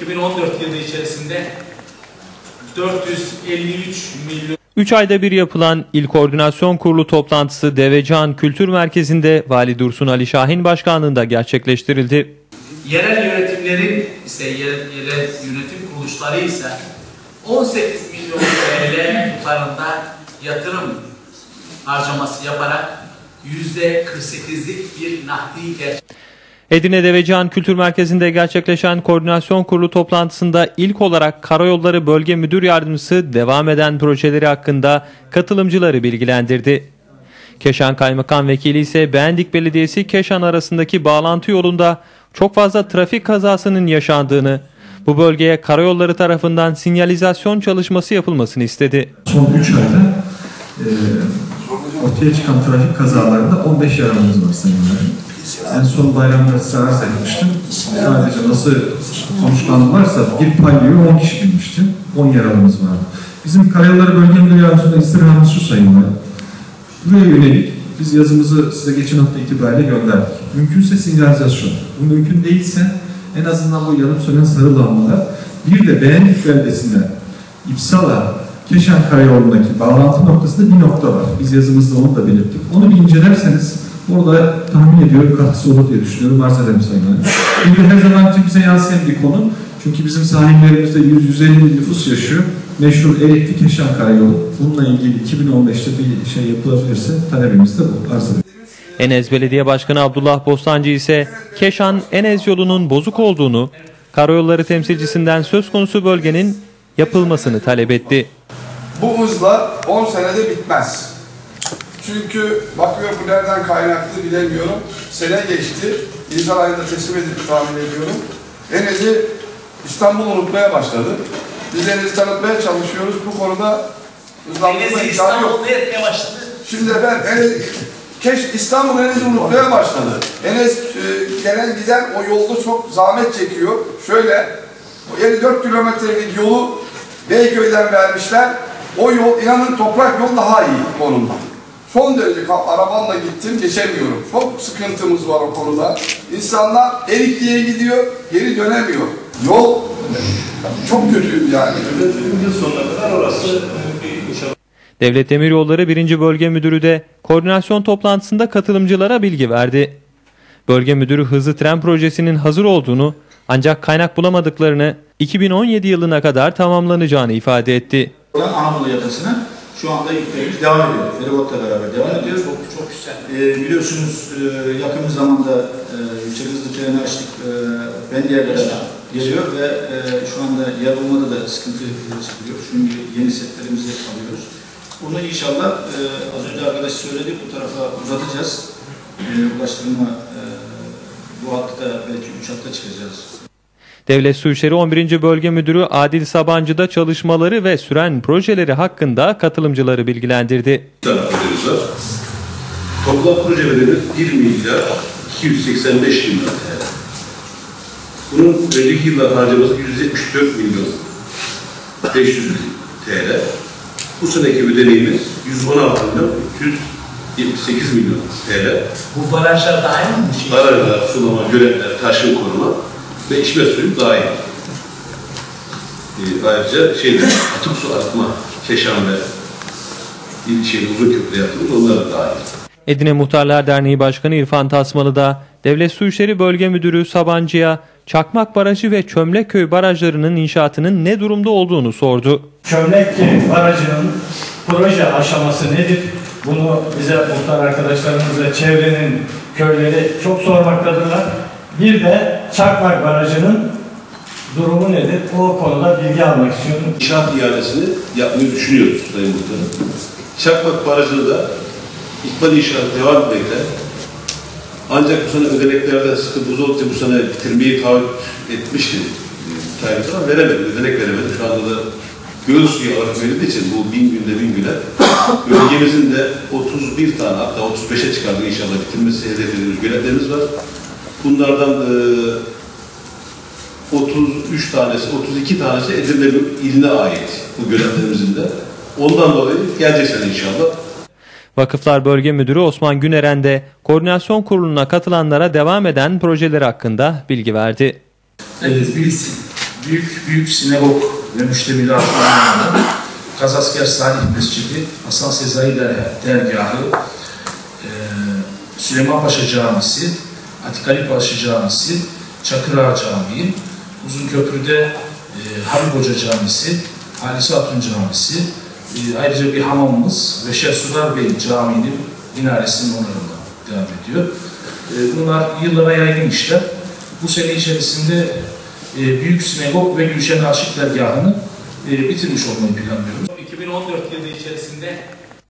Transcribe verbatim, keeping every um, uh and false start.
iki bin on dört yılı içerisinde dört yüz elli üç milyon. üç ayda bir yapılan İl Koordinasyon Kurulu toplantısı Devecihan Kültür Merkezi'nde Vali Dursun Ali Şahin Başkanlığı'nda gerçekleştirildi. Yerel yönetimlerin ise yerel yönetim kuruluşları ise on sekiz milyon T L tutarında yatırım harcaması yaparak yüzde kırk sekizlik bir nakdi gerçekleştirdi. Edirne Devecihan Kültür Merkezi'nde gerçekleşen Koordinasyon Kurulu toplantısında ilk olarak Karayolları Bölge Müdür Yardımcısı devam eden projeleri hakkında katılımcıları bilgilendirdi. Keşan Kaymakam Vekili ise Beğendik Belediyesi Keşan arasındaki bağlantı yolunda çok fazla trafik kazasının yaşandığını, bu bölgeye karayolları tarafından sinyalizasyon çalışması yapılmasını istedi. Son üç ayda e, ortaya çıkan trafik kazalarında on beş yaralımız var sayınlar. En son bayramda size arz etmiştim. Sadece nasıl sonuçlandılarsa bir palyoyu on kişi binmişti. on yaralımız vardı. Bizim Karayolları Bölge Müdür Yardımcısı'nda istirhamımız şu sayınlar. Buraya yönelik biz yazımızı size geçen hafta itibariyle gönderdik. Mümkünse sinyalizasyon. Bu mümkün değilse en azından bu yanıp sönen sarı lambalar. Bir de Beğendik beldesinden İpsala, Keşan Karayolu'ndaki bağlantı noktasında bir nokta var. Biz yazımızda onu da belirttik. Onu bir incelerseniz orada tahmin ediyorum katkısı olur diye düşünüyorum. Arz ederim sayın. Şimdi her zaman bize yansıyan bir konu. Çünkü bizim sahillerimizde yüz yüz elli bin nüfus yaşıyor. Meşhur Erikli Keşan Karayolu. Bununla ilgili iki bin on beşte bir şey yapılabilirse talebimiz de bu. Arz ederim. Enez Belediye Başkanı Abdullah Bostancı ise Keşan-Enez yolunun bozuk olduğunu, karayolları temsilcisinden söz konusu bölgenin yapılmasını talep etti. Bu hızla on senede bitmez. Çünkü bakıyor bu nereden kaynaklı bilemiyorum. Sene geçti. Nisan ayında teslim edip tahmin ediyorum. Enez'i İstanbul unutmaya başladı. Biz Enez'i tanıtmaya çalışıyoruz. Bu konuda hızlanma imkanı yok. Şimdi efendim Enez, Keş, İstanbul Enez'i unutmaya başladı. Enez e, gelen giden o yolda çok zahmet çekiyor. Şöyle o elli dört kilometrelik yolu Beyköy'den vermişler. O yol inanın toprak yol daha iyi konumda. Son derece arabanla gittim, geçemiyorum. Çok sıkıntımız var o konuda. İnsanlar Erikli'ye gidiyor, geri dönemiyor. Yol çok kötü yani. Yıl sonuna kadar orası inşallah. Devlet Demiryolları birinci Bölge Müdürü de koordinasyon toplantısında katılımcılara bilgi verdi. Bölge Müdürü hızlı tren projesinin hazır olduğunu ancak kaynak bulamadıklarını iki bin on yedi yılına kadar tamamlanacağını ifade etti. Anadolu yakasına şu anda yüklerimiz devam ediyor. Feribotla beraber devam ediyor. Çok, çok güzel. Ee, biliyorsunuz e, yakın zamanda e, yüksek hızlı treni açtık. E, ben yerlere geliyor ve e, şu anda yer bulmada da sıkıntı çıkıyor. Çünkü yeni setlerimizi alıyoruz. Bunu inşallah e, az önce arkadaş söyledi, bu tarafa uzatacağız. E, ulaştırma e, bu hafta belki üç hafta çıkacağız. Devlet Su İşleri on birinci Bölge Müdürü Adil Sabancı'da çalışmaları ve süren projeleri hakkında katılımcıları bilgilendirdi. Taraflarımız var. Toplam proje bedeli bir milyar iki yüz seksen beş milyon T L. Bunun önceki yıllar harcaması yüz yetmiş dört milyon beş yüz T L. Bu seneki ödeneğimiz yüz on altı milyon üç yüz yetmiş sekiz milyon T L. Bu barajlar dahil mi? Barajlar, sulama, göletler, taşın koruma ve içme suyu dahil. Ee, ayrıca şeyde, atık su arıtma, Keşan ve ilçeli uzun köprü yaptığımız onlar da dahil. Edirne Muhtarlar Derneği Başkanı İrfan Tasmalı da Devlet Su İşleri Bölge Müdürü Sabancı'ya Çakmak Barajı ve Çömlekköy barajlarının inşaatının ne durumda olduğunu sordu. Çömlekköy Barajı'nın proje aşaması nedir? Bunu bize muhtar arkadaşlarımız ve çevrenin köyleri çok sormaktadırlar. Bir de Çakmak Barajı'nın durumu nedir? O konuda bilgi almak istiyorum. İnşaat iadesini yapmayı düşünüyoruz Sayın Muhtarım. Çakmak Barajı'nda İkbal inşaatı devam etmekte. Ancak bu sene ödeneklerde sıkıntı olduğu için bu sene bitirmeyi taahhüt etmişti. Taahhüt ama veremedi, ödenek veremedi. Şu anda da göl suyu alarak verildiği için bu bin günde bin güne bölgemizin de otuz bir tane hatta otuz beşe çıkardık inşallah bitirmesi hedef ediyoruz. Göletlerimiz var. Bunlardan e, otuz üç tanesi, otuz iki tanesi Edirne iline ait bu göletlerimizin de. Ondan dolayı gelecek sene inşallah. Vakıflar Bölge Müdürü Osman Güneren de Koordinasyon Kurulu'na katılanlara devam eden projeler hakkında bilgi verdi. Evet, birisi büyük büyük sinagog ve müştemilatı olmayan Kazasker Salih Mescidi, Hasan Sezai Dergahı, e, Süleyman Paşa Camisi, Atikali Paşa Camisi, Çakırağa Camii, Uzunköprü'de e, Habib Hoca Camisi, Halisi Hatun Camisi, e, ayrıca bir hamamımız ve Şehsudar Bey Camii'nin minaresinin onarımına devam ediyor. E, bunlar yıllara yaygın işler. Bu sene içerisinde e, Büyük Sinagog ve Gülşen Aşık Dergahı'nı e, bitirmiş olmayı planlıyoruz. iki bin on dört yılı içerisinde